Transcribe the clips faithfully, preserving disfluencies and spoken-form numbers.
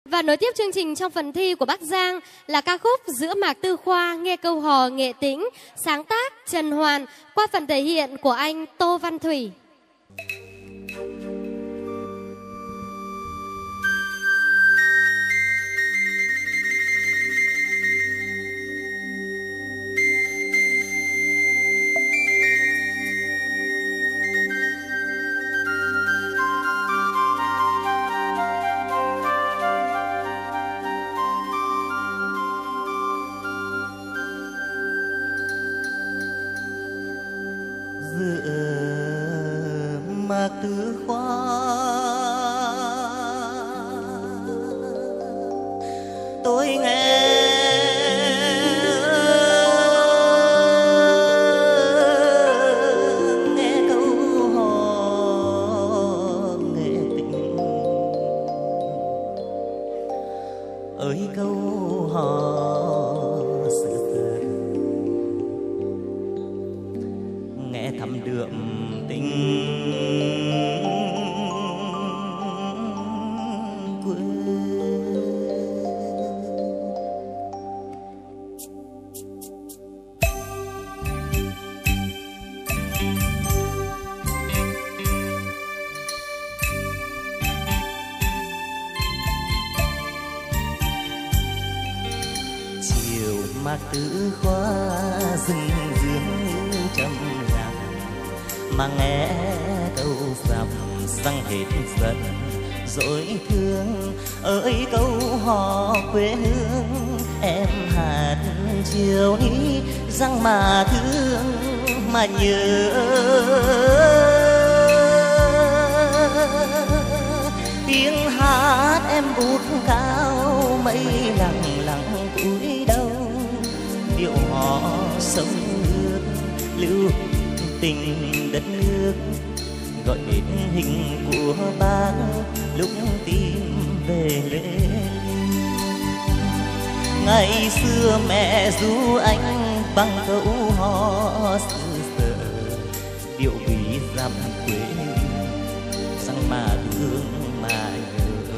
Và nối tiếp chương trình trong phần thi của Bắc Giang là ca khúc Giữa Mạc Tư Khoa, nghe câu hò nghệ tĩnh, sáng tác Trần Hoàn qua phần thể hiện của anh Tô Văn Thủy. Mạc Tư Khoa, tôi nghe nghe câu hò nghệ tình, ơi câu hò sự thật nghe thầm đượm tình quê. Chiều Mạc Tư Khoa rừng dương trầm lặng, mà nghe câu dằm răng hết giận dối thương, ơi câu hò quê hương em hát chiều ní răng mà thương mà nhớ. Tiếng hát em vút cao mây lặng lặng cúi đầu, điệu hò sông nước lưu tình đất nước, gọi đến hình của bác lúc tìm về lên. Ngày xưa mẹ ru anh bằng câu hò xứ sở, điệu ví dặm quê răng mà thương mà nhớ.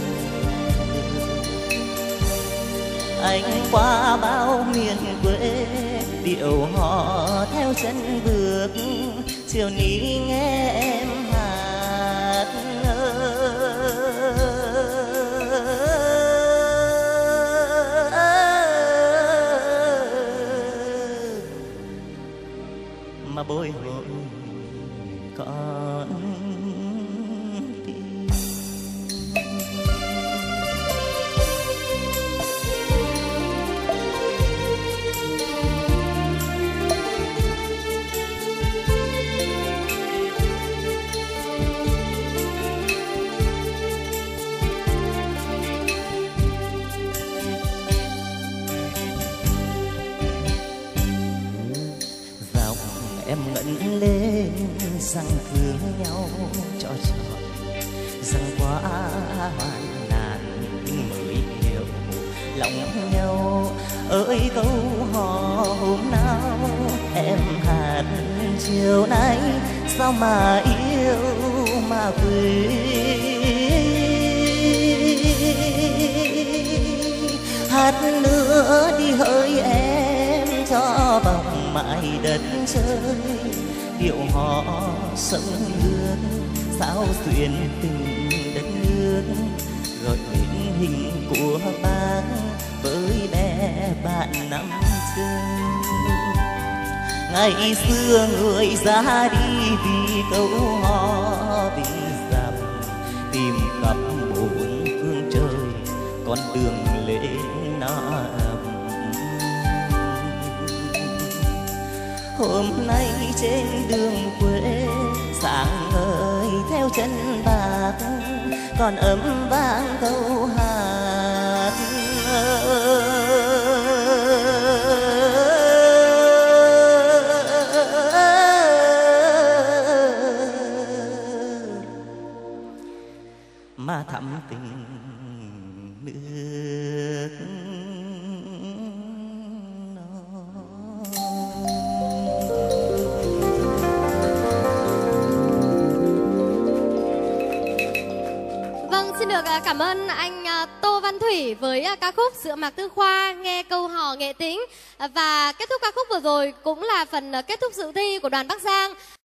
Anh qua bao miền quê, điệu hò theo chân bước, chiều ní nghe em hát. Mà bồi hồi con tim. Em ngẩng lên răng thương nhau cho tròn, răng quá hoạn nạn mới hiểu lòng nhau, ơi câu hò hôm nào em hát chiều nay sao mà yêu mà quên. Hát nữa đi hỡi em cho vòng mãi đất trời, điệu hò sông nước sao xuyên tình đất nước, gọi đến hình của bác với bé bạn năm xưa. Ngày xưa người ra đi vì câu hò vì dặm, tìm gặp bốn phương trời con đường lên nam. Hôm nay trên đường quê sáng ngời theo chân bác, còn ấm vang câu hát. Mà thắm tình nước. Vâng, xin được cảm ơn anh à, Tô Văn Thủy với à, ca khúc Giữa Mạc Tư Khoa, nghe câu hò nghệ tĩnh. Và kết thúc ca khúc vừa rồi cũng là phần à, kết thúc dự thi của đoàn Bắc Giang.